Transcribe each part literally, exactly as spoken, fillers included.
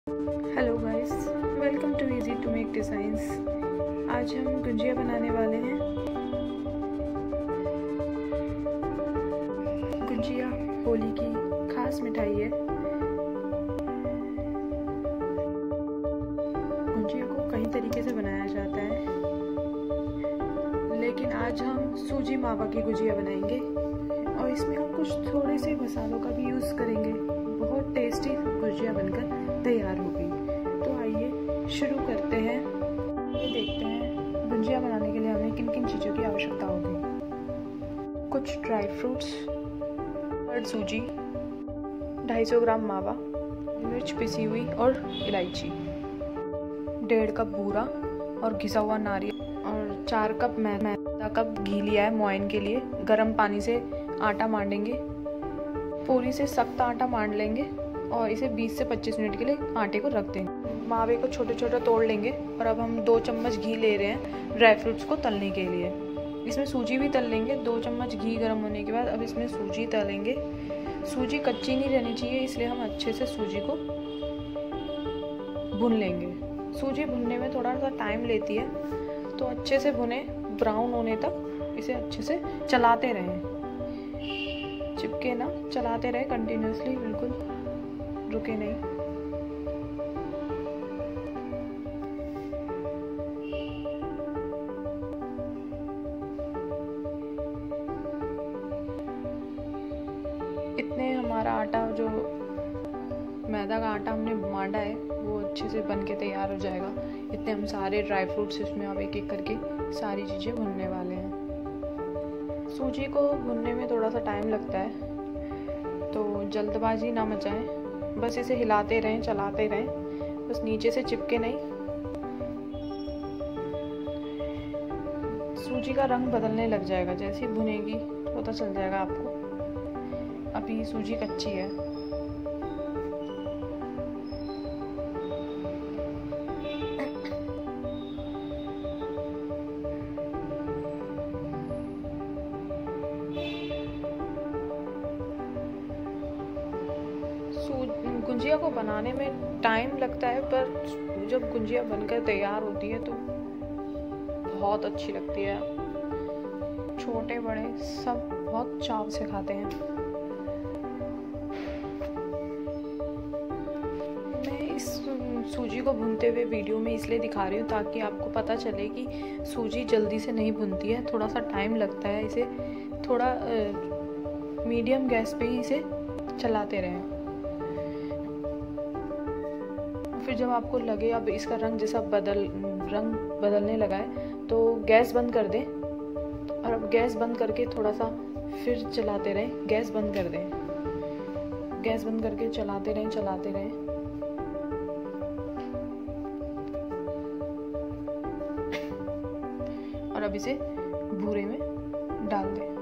Hello guys, welcome to easy to make designs. आज हम गुजिया बनाने वाले हैं। गुजिया होली की खास मिठाई है। गुजिया को कई तरीके से बनाया जाता है, लेकिन आज हम सूजी मावा की गुजिया बनाएंगे और इसमें हम कुछ थोड़े से मसालों का भी यूज़ करेंगे। बहुत टेस्टी गुजिया बनकर तैयार होगी। तो आइए शुरू करते हैं। ये देखते हैं गुजिया बनाने के लिए हमें किन किन चीज़ों की आवश्यकता होगी। कुछ ड्राई फ्रूट्स और सूजी, दो सौ पचास ग्राम मावा, मिर्च पिसी हुई और इलायची, डेढ़ कप बूरा और घिसा हुआ नारियल और चार कप मैदा कप घी लिया है मोइन के लिए। गर्म पानी से आटा मांडेंगे, पूरी से सख्त आटा मांड लेंगे और इसे बीस से पच्चीस मिनट के लिए आटे को रख देंगे। मावे को छोटे छोटे तोड़ लेंगे और अब हम दो चम्मच घी ले रहे हैं ड्राई फ्रूट्स को तलने के लिए। इसमें सूजी भी तल लेंगे। दो चम्मच घी गर्म होने के बाद अब इसमें सूजी तलेंगे। सूजी कच्ची नहीं रहनी चाहिए, इसलिए हम अच्छे से सूजी को भून लेंगे। सूजी भुनने में थोड़ा सा टाइम लेती है, तो अच्छे से भुने, ब्राउन होने तक इसे अच्छे से चलाते रहें। चिपके ना, चलाते रहे कंटिन्यूसली, बिल्कुल रुके नहीं। इतने हमारा आटा, जो मैदा का आटा हमने मांडा है, वो अच्छे से बन के तैयार हो जाएगा। इतने हम सारे ड्राई फ्रूट्स इसमें अब एक एक करके सारी चीज़ें भुनने वाले हैं। सूजी को भुनने में थोड़ा सा टाइम लगता है, तो जल्दबाजी ना मचाएं। बस इसे हिलाते रहें, चलाते रहें, बस नीचे से चिपके नहीं। सूजी का रंग बदलने लग जाएगा, जैसे ही भुनेगी पता चल जाएगा आपको। अभी सूजी कच्ची है। गुजिया को बनाने में टाइम लगता है, पर जब गुजिया बनकर तैयार होती है तो बहुत अच्छी लगती है। छोटे बड़े सब बहुत चाव से खाते हैं। मैं इस सूजी को भूनते हुए वीडियो में इसलिए दिखा रही हूँ ताकि आपको पता चले कि सूजी जल्दी से नहीं भुनती है, थोड़ा सा टाइम लगता है। इसे थोड़ा मीडियम गैस पे ही इसे चलाते रहें। फिर जब आपको लगे अब इसका रंग जैसा बदल रंग बदलने लगा है, तो गैस बंद कर दें। और अब गैस बंद करके थोड़ा सा फिर चलाते रहें। गैस बंद कर दें। गैस बंद करके चलाते रहें, चलाते रहें। और अब इसे भूरे में डाल दें।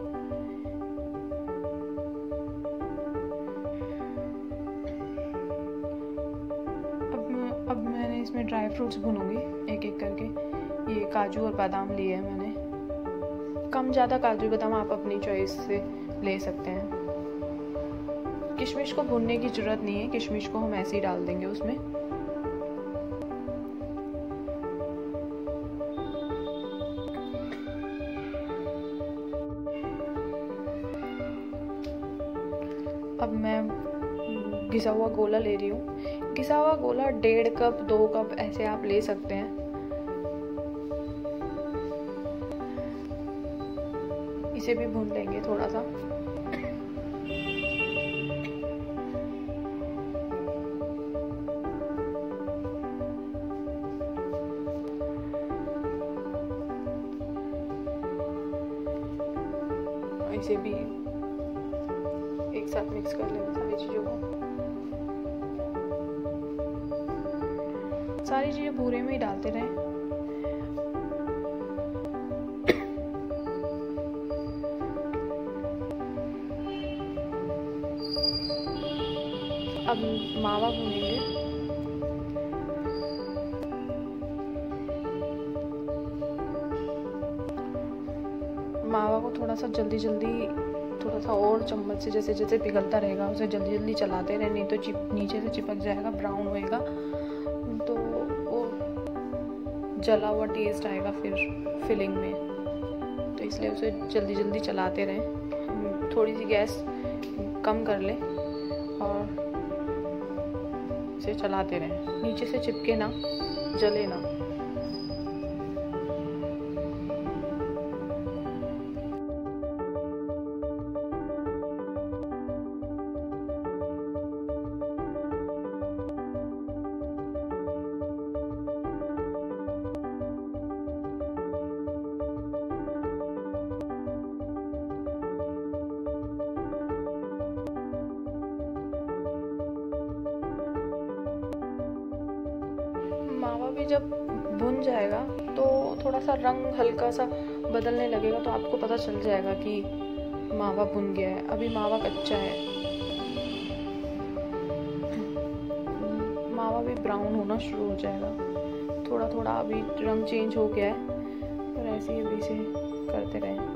अब मैंने इसमें ड्राई फ्रूट्स भूनूंगी एक एक करके। ये काजू और बादाम लिए हैं मैंने। कम ज़्यादा काजू बादाम आप अपनी चॉइस से ले सकते हैं। किशमिश को भूनने की ज़रूरत नहीं है, किशमिश को हम ऐसे ही डाल देंगे उसमें। अब मैं घिसा हुआ गोला ले रही हूँ। घिसा हुआ गोला डेढ़ कप, दो कप ऐसे आप ले सकते हैं। इसे भी भून लेंगे थोड़ा सा। इसे भी एक साथ मिक्स कर लेंगे सारी चीज़ों को। सारी चीज़ें भूरे में ही डालते रहें। अब मावा भूनेंगे। मावा को थोड़ा सा जल्दी जल्दी थोड़ा सा और चम्मच से जैसे जैसे पिघलता रहेगा उसे जल्दी जल्दी चलाते रहे, नहीं तो चिप नीचे से चिपक जाएगा, ब्राउन होएगा तो वो जला हुआ टेस्ट आएगा फिर फिलिंग में। तो इसलिए उसे जल्दी जल्दी चलाते रहें। थोड़ी सी गैस कम कर लें और इसे चलाते रहें, नीचे से चिपके ना, जले ना। मावा भी जब भुन जाएगा तो थोड़ा सा रंग हल्का सा बदलने लगेगा, तो आपको पता चल जाएगा कि मावा भुन गया है। अभी मावा कच्चा है, मावा भी ब्राउन होना शुरू हो जाएगा। थोड़ा थोड़ा अभी रंग चेंज हो गया है, और ऐसे ही अभी से करते रहें।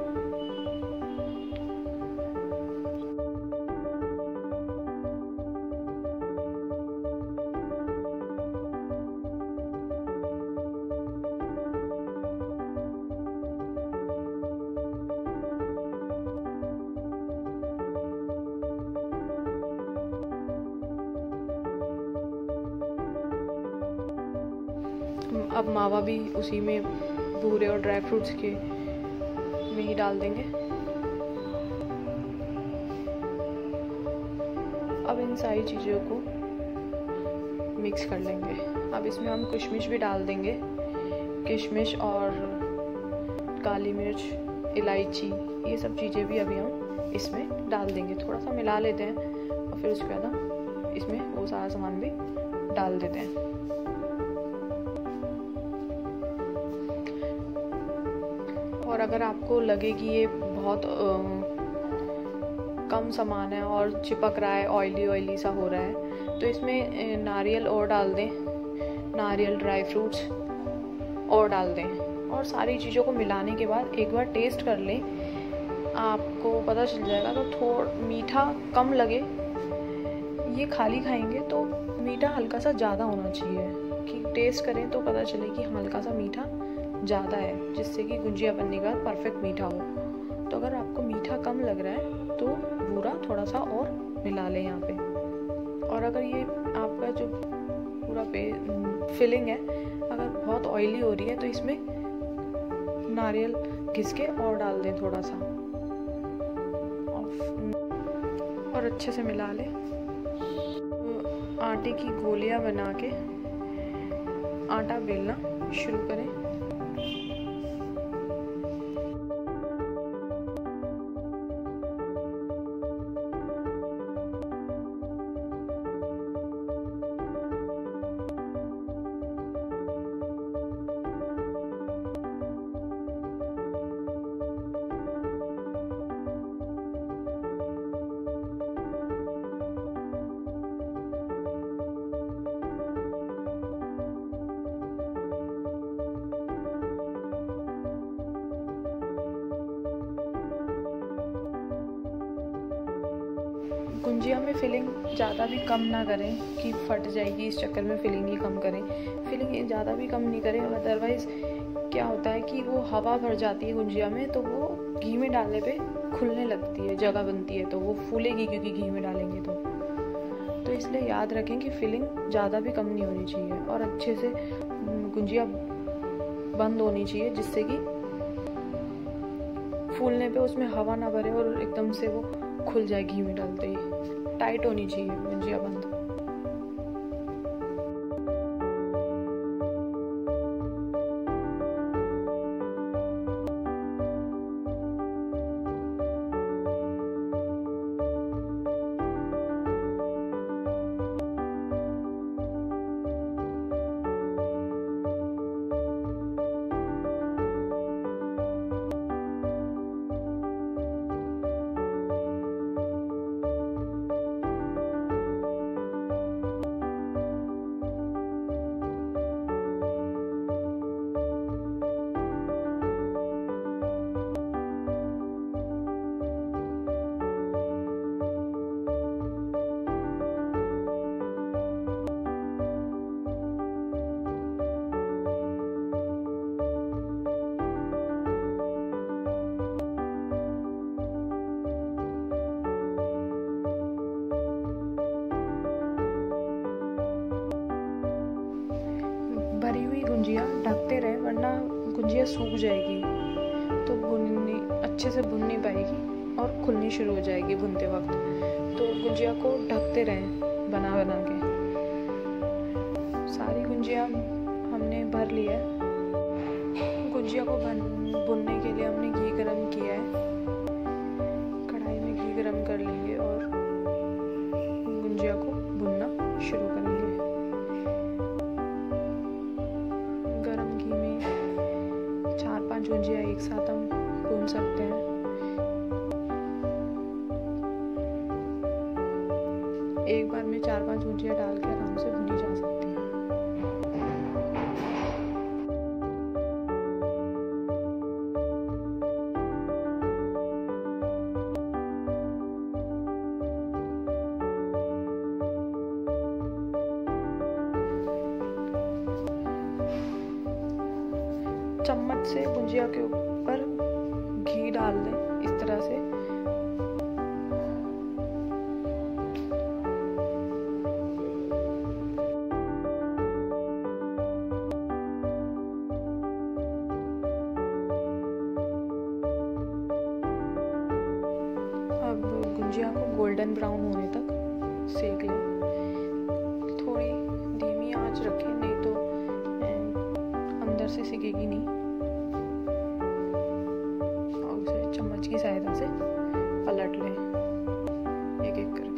अब मावा भी उसी में भूरे और ड्राई फ्रूट्स के में ही डाल देंगे। अब इन सारी चीज़ों को मिक्स कर लेंगे। अब इसमें हम किशमिश भी डाल देंगे, किशमिश और काली मिर्च, इलायची, ये सब चीज़ें भी अभी हम इसमें डाल देंगे। थोड़ा सा मिला लेते हैं और फिर उसके बाद हम इसमें वो सारा सामान भी डाल देते हैं। और अगर आपको लगे कि ये बहुत आ, कम सामान है और चिपक रहा है, ऑयली ऑयली सा हो रहा है, तो इसमें नारियल और डाल दें, नारियल, ड्राई फ्रूट्स और डाल दें। और सारी चीज़ों को मिलाने के बाद एक बार टेस्ट कर लें, आपको पता चल जाएगा। तो थोड़ा मीठा कम लगे, ये खाली खाएंगे तो मीठा हल्का सा ज़्यादा होना चाहिए, कि टेस्ट करें तो पता चले कि हल्का सा मीठा ज़्यादा है, जिससे कि गुजिया बनने का परफेक्ट मीठा हो। तो अगर आपको मीठा कम लग रहा है तो बूरा थोड़ा सा और मिला लें यहाँ पे। और अगर ये आपका जो पूरा पे फिलिंग है अगर बहुत ऑयली हो रही है तो इसमें नारियल घिस के और डाल दें थोड़ा सा, और अच्छे से मिला लें। आटे की गोलियां बना के आटा बेलना शुरू करें। गुजिया में फिलिंग ज़्यादा भी कम ना करें कि फट जाएगी, इस चक्कर में फिलिंग ही कम करें। फिलिंग ज़्यादा भी कम नहीं करें, अदरवाइज़ क्या होता है कि वो हवा भर जाती है गुजिया में, तो वो घी में डालने पे खुलने लगती है, जगह बनती है, तो वो फूलेगी क्योंकि घी में डालेंगे तो तो इसलिए याद रखें कि फिलिंग ज़्यादा भी कम नहीं होनी चाहिए और अच्छे से गुजिया बंद होनी चाहिए, जिससे कि फूलने पे उसमें हवा ना भरे और एकदम से वो खुल जाए घी में डालते ही। टाइट होनी चाहिए गुजिया बंद। भरी हुई गुंजिया ढकते रहे वरना गुंजिया सूख जाएगी, तो भुननी अच्छे से भुन नहीं पाएगी और खुलनी शुरू हो जाएगी भुनते वक्त। तो गुंजिया को ढकते रहें बना बना के। सारी गुंजिया हमने भर लिया है। गुंजिया को भुनने के लिए हमने घी गरम किया है। कढ़ाई में घी गरम कर लेंगे और गुंजिया को भुनना शुरू करेंगे। गरम घी में चार पांच गुंजिया एक साथ हम भून सकते हैं। एक बार में चार पांच गुंजिया डाल के आराम से भुनी जा सकती है। चम्मच से गुंजिया के ऊपर घी डाल दें इस तरह से। अब गुंजिया को गोल्डन ब्राउन होने तक सेक लें। थोड़ी धीमी आंच रखें, नहीं तो अंदर से सिकेगी नहीं। और उसे चम्मच की सहायता से पलट लें एक एक करके।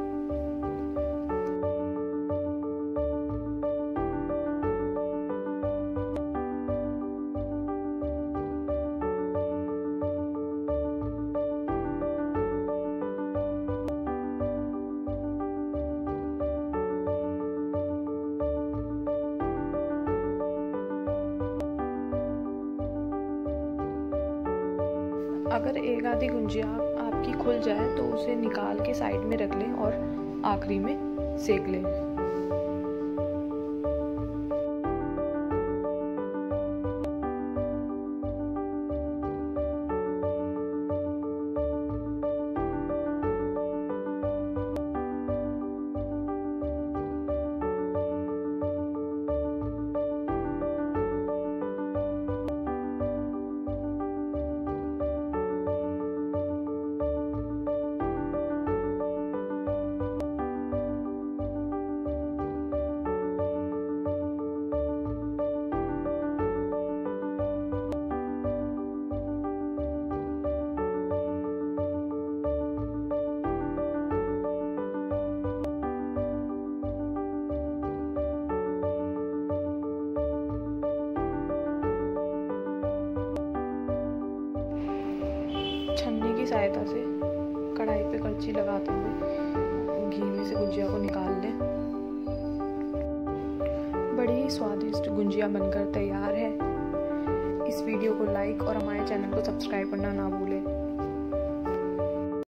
अगर एक आधी गुंजिया आपकी खुल जाए तो उसे निकाल के साइड में रख लें और आखिरी में सेक लें। छन्नी की सहायता से कढ़ाई पे कड़छी लगाते हुए घी में से गुंजिया को निकाल लें। बड़ी ही स्वादिष्ट गुंजिया बनकर तैयार है। इस वीडियो को लाइक और हमारे चैनल को सब्सक्राइब करना ना भूलें।